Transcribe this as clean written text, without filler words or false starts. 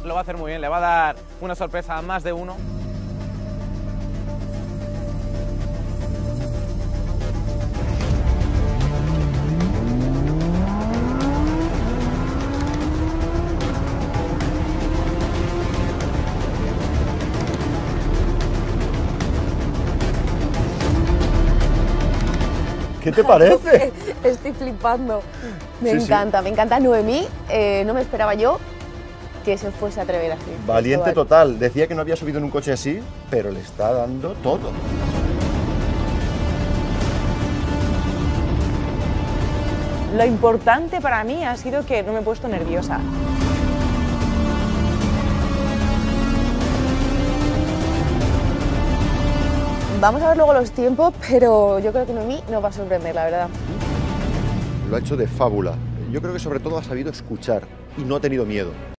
lo va a hacer muy bien, le va a dar una sorpresa a más de uno. ¿Qué te parece? Estoy flipando. Me Sí, sí. encanta, me encanta Noemí. No me esperaba yo que se fuese a atrever así. Valiente Cristóbal. total. Decía que no había subido en un coche así, pero le está dando todo. Lo importante para mí ha sido que no me he puesto nerviosa. Vamos a ver luego los tiempos, pero yo creo que Noemí nos va a sorprender, la verdad. Lo ha hecho de fábula. Yo creo que sobre todo ha sabido escuchar y no ha tenido miedo.